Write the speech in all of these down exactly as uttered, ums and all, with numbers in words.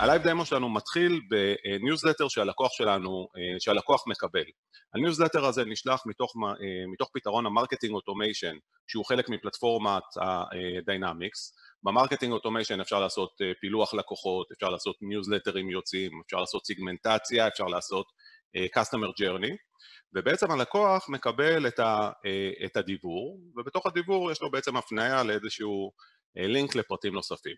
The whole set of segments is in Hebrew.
הלייב דמו שלנו מתחיל בניוזלטר שהלקוח שלנו, שהלקוח מקבל. הניוזלטר הזה נשלח מתוך, מתוך פתרון המרקטינג אוטומיישן, שהוא חלק מפלטפורמת הדיינמיקס. במרקטינג אוטומיישן אפשר לעשות פילוח לקוחות, אפשר לעשות ניוזלטרים יוצאים, אפשר לעשות סיגמנטציה, אפשר לעשות customer journey, ובעצם הלקוח מקבל את, ה, את הדיבור, ובתוך הדיבור יש לו בעצם הפניה לאיזשהו לינק לפרטים נוספים.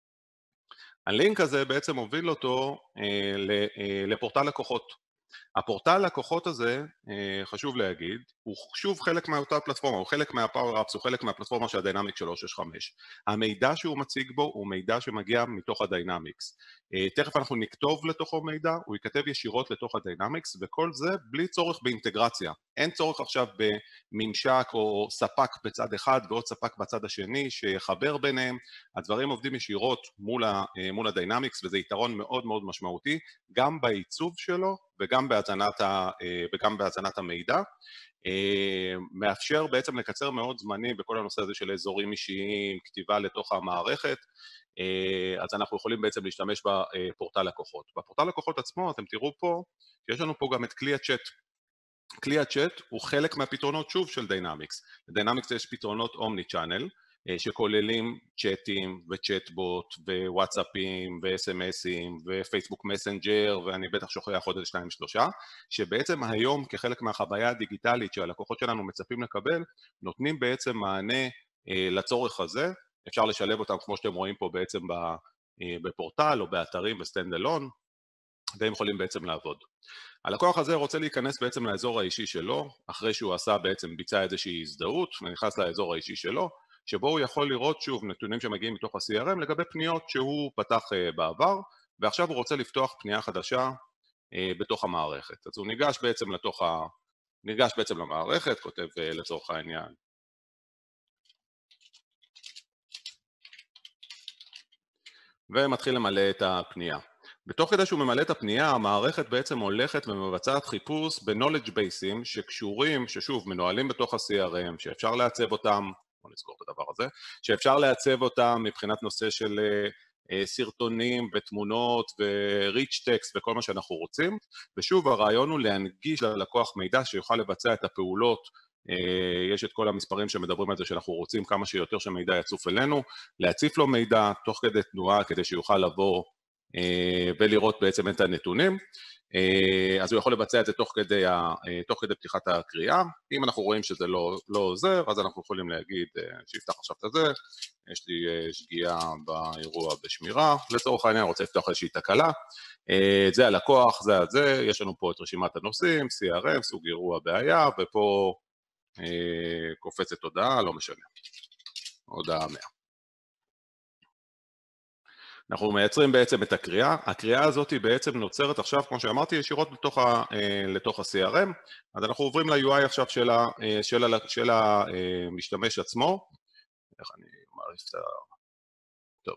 הלינק הזה בעצם מוביל אותו לפורטל לקוחות. הפורטל לקוחות הזה, חשוב להגיד, הוא שוב חלק מאותה פלטפורמה, הוא חלק מהפאוור-אפס, הוא חלק מהפלטפורמה של הדיינמיקס שלוש שש חמש. המידע שהוא מציג בו הוא מידע שמגיע מתוך הדיינמיקס. תכף אנחנו נכתוב לתוכו מידע, הוא ייכתב ישירות לתוך הדיינמיקס, וכל זה בלי צורך באינטגרציה. אין צורך עכשיו בממשק או ספק בצד אחד ועוד ספק בצד השני שיחבר ביניהם. הדברים עובדים ישירות מול, ה, מול הדיינמיקס, וזה יתרון מאוד מאוד משמעותי, גם בעיצוב שלו וגם בהזנת, ה, וגם בהזנת המידע. מאפשר בעצם לקצר מאוד זמנים בכל הנושא הזה של אזורים אישיים, כתיבה לתוך המערכת, אז אנחנו יכולים בעצם להשתמש בפורטל לקוחות. בפורטל לקוחות עצמו אתם תראו פה שיש לנו פה גם את כלי הצ'אט. כלי הצ'אט הוא חלק מהפתרונות שוב של דיינמיקס. לדיינמיקס יש פתרונות אומני צ'אנל, שכוללים צ'אטים וצ'אטבוט ווואטסאפים ואס אם אסים ופייסבוק מסנג'ר, ואני בטח שוכח עוד שניים שלושה, שבעצם היום כחלק מהחוויה הדיגיטלית שהלקוחות שלנו מצפים לקבל, נותנים בעצם מענה לצורך הזה. אפשר לשלב אותם כמו שאתם רואים פה בעצם בפורטל או באתרים בסטנד אלון, והם יכולים בעצם לעבוד. הלקוח הזה רוצה להיכנס בעצם לאזור האישי שלו, אחרי שהוא עשה בעצם ביצע איזושהי הזדהות, ונכנס לאזור האישי שלו, שבו הוא יכול לראות שוב נתונים שמגיעים מתוך ה-סי אר אם לגבי פניות שהוא פתח בעבר, ועכשיו הוא רוצה לפתוח פנייה חדשה בתוך המערכת. אז הוא ניגש בעצם לתוך ה... ניגש בעצם למערכת, כותב לצורך העניין. ומתחיל למלא את הפנייה. בתוך כדי שהוא ממלא את הפנייה, המערכת בעצם הולכת ומבצעת חיפוש ב-knowledge bases שקשורים, ששוב מנוהלים בתוך ה-סי אר אם, שאפשר לעצב אותם, בוא נזכור את הדבר הזה, שאפשר לעצב אותם מבחינת נושא של סרטונים ותמונות ו-rich text וכל מה שאנחנו רוצים, ושוב הרעיון הוא להנגיש ללקוח מידע שיוכל לבצע את הפעולות. יש את כל המספרים שמדברים על זה שאנחנו רוצים כמה שיותר שמידע יצוף אלינו, להציף לו מידע תוך כדי תנועה כדי שיוכל לבוא ולראות בעצם את הנתונים. אז הוא יכול לבצע את זה תוך כדי, תוך כדי פתיחת הקריאה. אם אנחנו רואים שזה לא, לא עוזר, אז אנחנו יכולים להגיד שיפתח עכשיו את זה, יש לי שגיאה באירוע בשמירה, לצורך העניין רוצה לפתוח איזושהי תקלה, זה הלקוח, זה זה, יש לנו פה את רשימת הנושאים, סי אר אם, סוג אירוע בעיה, ופה קופצת הודעה, לא משנה, הודעה מאה. אנחנו מייצרים בעצם את הקריאה, הקריאה הזאת היא בעצם נוצרת עכשיו, כמו שאמרתי, ישירות לתוך, ה, לתוך ה-סי אר אם, אז אנחנו עוברים ל-יו איי עכשיו של, ה, של, ה, של המשתמש עצמו, איך אני מעריף את ה... טוב.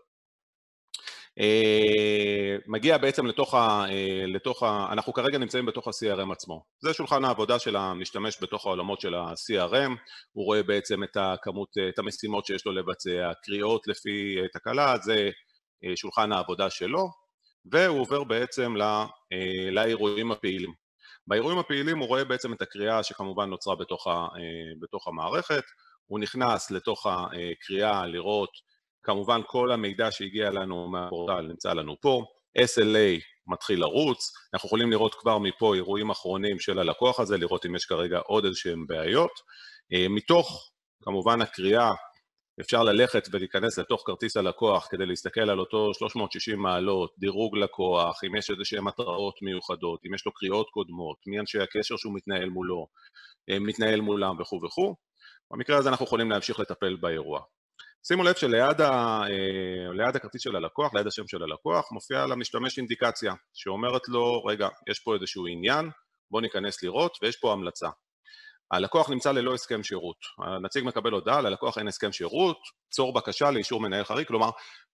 מגיע בעצם לתוך ה, לתוך ה... אנחנו כרגע נמצאים בתוך ה-סי אר אם עצמו. זה שולחן העבודה של המשתמש בתוך העולמות של ה-סי אר אם, הוא רואה בעצם את הכמות, את המשימות שיש לו לבצע, קריאות לפי תקלה, זה שולחן העבודה שלו, והוא עובר בעצם לאירועים הפעילים. באירועים הפעילים הוא רואה בעצם את הקריאה שכמובן נוצרה בתוך, ה, בתוך המערכת, הוא נכנס לתוך הקריאה לראות, כמובן כל המידע שהגיע לנו מהפורטל נמצא לנו פה, אס אל איי מתחיל לרוץ, אנחנו יכולים לראות כבר מפה אירועים אחרונים של הלקוח הזה, לראות אם יש כרגע עוד איזשהם בעיות. מתוך כמובן הקריאה, אפשר ללכת ולהיכנס לתוך כרטיס הלקוח כדי להסתכל על אותו שלוש מאות ושישים מעלות, דירוג לקוח, אם יש איזושהי מטרות מיוחדות, אם יש לו קריאות קודמות, מי אנשי הקשר שהוא מתנהל מולו, מתנהל מולם וכו' וכו'. במקרה הזה אנחנו יכולים להמשיך לטפל באירוע. שימו לב שליד ה, ליד הכרטיס של הלקוח, ליד השם של הלקוח, מופיע למשתמש אינדיקציה, שאומרת לו, רגע, יש פה איזשהו עניין, בוא ניכנס לראות, ויש פה המלצה. הלקוח נמצא ללא הסכם שירות, הנציג מקבל הודעה, ללקוח אין הסכם שירות, צור בקשה לאישור מנהל חריג, כלומר,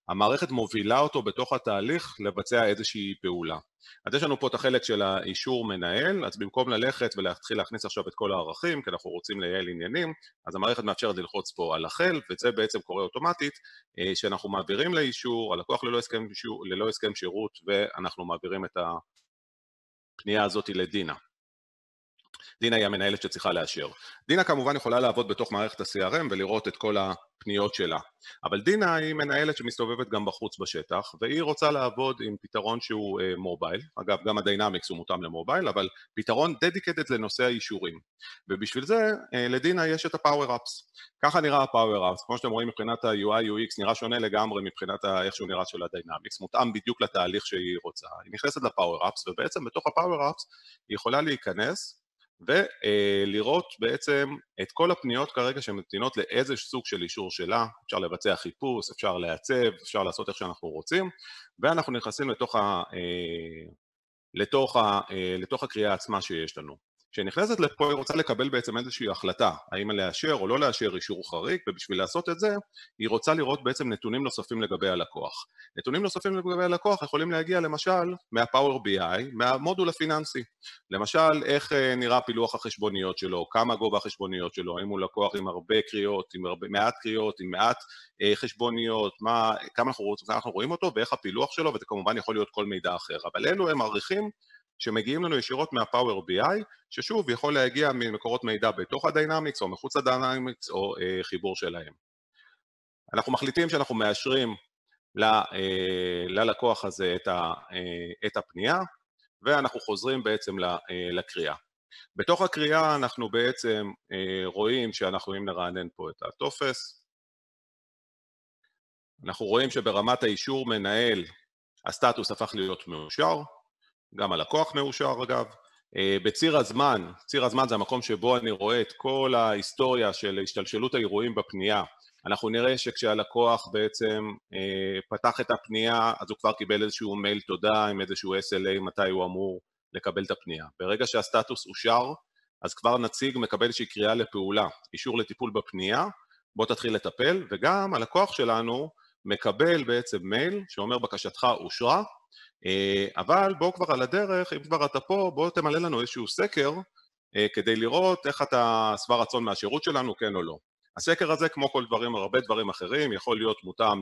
המערכת מובילה אותו בתוך התהליך לבצע איזושהי פעולה. אז יש לנו פה את החלק של האישור מנהל, אז במקום ללכת ולהתחיל להכניס עכשיו את כל הערכים, כי אנחנו רוצים לייעל עניינים, אז המערכת מאפשרת ללחוץ פה על החל, וזה בעצם קורה אוטומטית, שאנחנו מעבירים לאישור, הלקוח ללא הסכם, ללא הסכם שירות, ואנחנו מעבירים את הפנייה הזאת לדינה. דינה היא המנהלת שצריכה לאשר. דינה כמובן יכולה לעבוד בתוך מערכת ה-סי אר אם ולראות את כל הפניות שלה. אבל דינה היא מנהלת שמסתובבת גם בחוץ בשטח, והיא רוצה לעבוד עם פתרון שהוא מובייל. אגב, גם הדיינמיקס הוא מותאם למובייל, אבל פתרון dedicated לנושא האישורים. ובשביל זה, לדינה יש את ה-Power-Ups. ככה נראה ה-Power-Ups. כמו שאתם רואים מבחינת ה-יו איי יו אקס, נראה שונה לגמרי מבחינת איך שהוא נראה של הדיינמיקס, מותאם בדיוק לתהליך שהיא רוצה. היא נכנסת ל-Power-Ups, ובעצם בתוך ה-Power-Ups היא יכולה להיכנס ולראות בעצם את כל הפניות כרגע שמתינות לאיזה סוג של אישור שלה, אפשר לבצע חיפוש, אפשר לעצב, אפשר לעשות איך שאנחנו רוצים, ואנחנו נכנסים לתוך, ה, לתוך, ה, לתוך הקריאה עצמה שיש לנו. כשנכנסת לפה היא רוצה לקבל בעצם איזושהי החלטה, האם לאשר או לא לאשר אישור חריג, ובשביל לעשות את זה היא רוצה לראות בעצם נתונים נוספים לגבי הלקוח. נתונים נוספים לגבי הלקוח יכולים להגיע למשל מה-Power בי איי, מהמודול הפיננסי. למשל, איך נראה פילוח החשבוניות שלו, כמה גובה החשבוניות שלו, האם הוא לקוח עם הרבה קריאות, עם הרבה, מעט קריאות, עם מעט אה, חשבוניות, מה, כמה אנחנו, אנחנו רואים אותו ואיך הפילוח שלו, וזה כמובן יכול להיות כל מידע אחר. אבל אלו הם עריכים שמגיעים לנו ישירות מה-Power בי איי, ששוב יכול להגיע ממקורות מידע בתוך הדיינמיקס או מחוץ לדיינמיקס או אה, חיבור שלהם. אנחנו מחליטים שאנחנו מאשרים ל, אה, ללקוח הזה את, ה, אה, את הפנייה, ואנחנו חוזרים בעצם לקריאה. בתוך הקריאה אנחנו בעצם רואים שאנחנו, אם נרענן פה את הטופס, אנחנו רואים שברמת האישור מנהל הסטטוס הפך להיות מאושר, גם הלקוח מאושר אגב. בציר הזמן, ציר הזמן זה המקום שבו אני רואה את כל ההיסטוריה של השתלשלות האירועים בפנייה. אנחנו נראה שכשהלקוח בעצם אה, פתח את הפנייה, אז הוא כבר קיבל איזשהו מייל תודה עם איזשהו אס אל איי מתי הוא אמור לקבל את הפנייה. ברגע שהסטטוס אושר, אז כבר נציג מקבל איזושהי קריאה לפעולה, אישור לטיפול בפנייה, בוא תתחיל לטפל, וגם הלקוח שלנו מקבל בעצם מייל שאומר בקשתך אושרה, אה, אבל בוא כבר על הדרך, אם כבר אתה פה, בוא תמלא לנו איזשהו סקר, אה, כדי לראות איך אתה שבע רצון מהשירות שלנו, כן או לא. הסקר הזה, כמו כל דברים, הרבה דברים אחרים, יכול להיות מותאם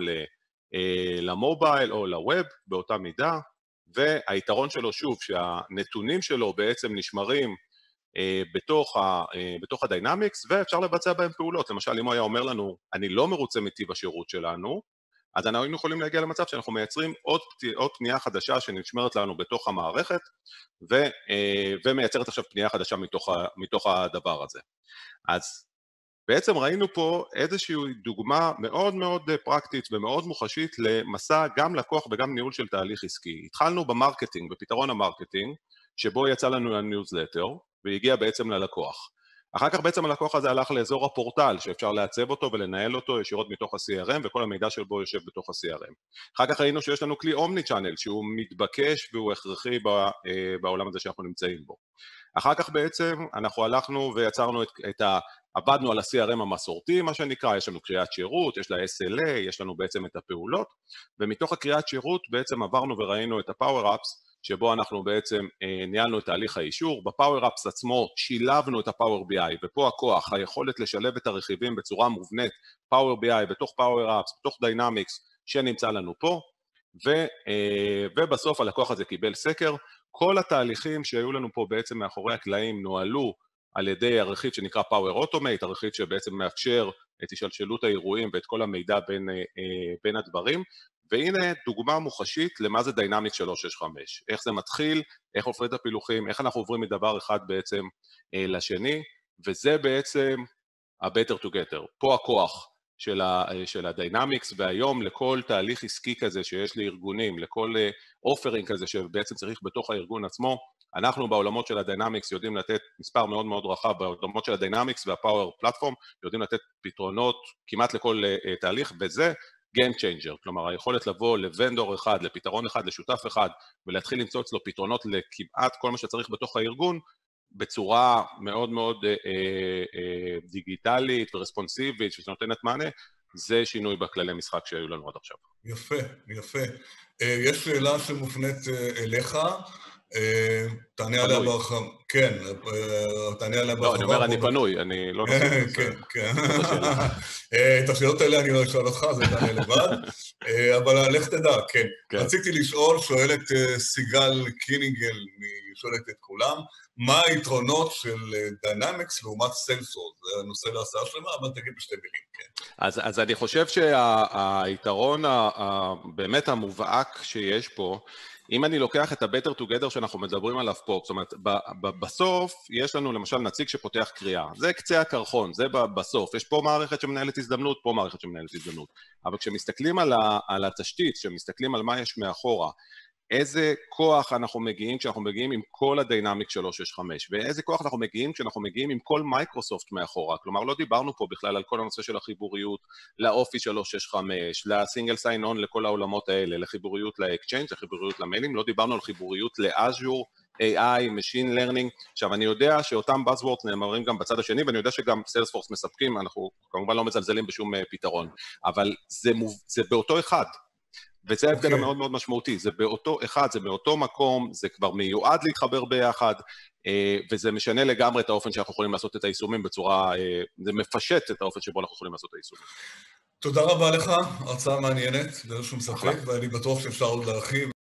למובייל או לווב באותה מידה, והיתרון שלו, שוב, שהנתונים שלו בעצם נשמרים בתוך, ה, בתוך הדיינמיקס, ואפשר לבצע בהם פעולות. למשל, אם הוא היה אומר לנו, אני לא מרוצה מטיב השירות שלנו, אז אנחנו יכולים להגיע למצב שאנחנו מייצרים עוד, עוד פנייה חדשה שנשמרת לנו בתוך המערכת, ו, ומייצרת עכשיו פנייה חדשה מתוך, מתוך הדבר הזה. אז בעצם ראינו פה איזושהי דוגמה מאוד מאוד פרקטית ומאוד מוחשית למסע גם לקוח וגם ניהול של תהליך עסקי. התחלנו במרקטינג, בפתרון המרקטינג, שבו יצא לנו הניוזלטר והגיע בעצם ללקוח. אחר כך בעצם הלקוח הזה הלך לאזור הפורטל, שאפשר לעצב אותו ולנהל אותו ישירות מתוך ה-סי אר אם, וכל המידע שבו יושב בתוך ה-סי אר אם. אחר כך ראינו שיש לנו כלי אומני צ'אנל, שהוא מתבקש והוא הכרחי בעולם הזה שאנחנו נמצאים בו. אחר כך בעצם אנחנו הלכנו ויצרנו את, את ה... עבדנו על ה-סי אר אם המסורתי, מה שנקרא, יש לנו קריאת שירות, יש לה אס אל איי, יש לנו בעצם את הפעולות, ומתוך הקריאת שירות בעצם עברנו וראינו את ה-Power-Ups, שבו אנחנו בעצם אה, ניהלנו את תהליך האישור. ב-Power-Ups עצמו שילבנו את ה-Power בי איי, ופה הכוח, היכולת לשלב את הרכיבים בצורה מובנית, Power בי איי בתוך Power-Ups, בתוך Dynamics, שנמצא לנו פה, ו, אה, ובסוף הלקוח הזה קיבל סקר. כל התהליכים שהיו לנו פה בעצם מאחורי הקלעים נוהלו על ידי הרכיב שנקרא Power Automate, הרכיב שבעצם מאפשר את השלשלות האירועים ואת כל המידע בין, בין הדברים, והנה דוגמה מוחשית למה זה Dynamics שלוש שש חמש, איך זה מתחיל, איך עוברים את הפילוחים, איך אנחנו עוברים מדבר אחד בעצם לשני, וזה בעצם ה-Better Together, פה הכוח של, ה, של ה-Dynamics, והיום לכל תהליך עסקי כזה שיש לארגונים, לכל אופרינג כזה שבעצם צריך בתוך הארגון עצמו, אנחנו בעולמות של הדיינמיקס יודעים לתת מספר מאוד מאוד רחב, בעולמות של הדיינמיקס והפאוור פלטפורם יודעים לתת פתרונות כמעט לכל uh, תהליך, וזה Game Changer, כלומר היכולת לבוא לוונדור אחד, לפתרון אחד, לשותף אחד, ולהתחיל למצוא אצלו פתרונות לכמעט כל מה שצריך בתוך הארגון, בצורה מאוד מאוד uh, uh, uh, דיגיטלית ורספונסיבית, שנותנת מענה, זה שינוי בכללי משחק שהיו לנו עד עכשיו. יפה, יפה. יש שאלה שמופנית אליך, תענה עליה בהרחבה. כן, תענה עליה בהרחבה. לא, אני אומר, אני פנוי, אני לא נוסיף. כן, כן. את השאלות האלה אני לא אשאל אותך, זה תענה לבד. אבל לך תדע, כן. רציתי לשאול, שואלת סיגל קינינגל, היא שואלת את כולם, מה היתרונות של דיינמיקס לעומת סיילספורס? זה נושא להרצאה שלמה, אבל תגיד בשתי מילים, כן. אז אני חושב שהיתרון באמת המובהק שיש פה, אם אני לוקח את ה-Better Together שאנחנו מדברים עליו פה, זאת אומרת, בסוף יש לנו למשל נציג שפותח קריאה, זה קצה הקרחון, זה בסוף, יש פה מערכת שמנהלת הזדמנות, פה מערכת שמנהלת הזדמנות, אבל כשמסתכלים על התשתית, כשמסתכלים על מה יש מאחורה, איזה כוח אנחנו מגיעים כשאנחנו מגיעים עם כל הדיינמיק שלוש שש חמש, ואיזה כוח אנחנו מגיעים כשאנחנו מגיעים עם כל מייקרוסופט מאחורה, כלומר לא דיברנו פה בכלל על כל הנושא של החיבוריות לאופי שלוש שש חמש, לסינגל סיין און לכל העולמות האלה, לחיבוריות לאקצ'יינג', לחיבוריות למיילים, לא דיברנו על חיבוריות לאז'ור, איי איי, Machine Learning, עכשיו אני יודע שאותם Buzzwords נאמרים גם בצד השני, ואני יודע שגם Salesforce מספקים, אנחנו כמובן לא מזלזלים בשום פתרון, אבל זה, מוב... זה באותו אחד, וזה ההבדל okay. המאוד מאוד משמעותי, זה באותו אחד, זה באותו מקום, זה כבר מיועד להתחבר ביחד, וזה משנה לגמרי את האופן שאנחנו יכולים לעשות את היישומים בצורה, זה מפשט את האופן שבו אנחנו יכולים לעשות את היישומים. תודה רבה לך, הרצאה מעניינת, ללא שום ספק, ואני בטוח שאפשר עוד להרחיב.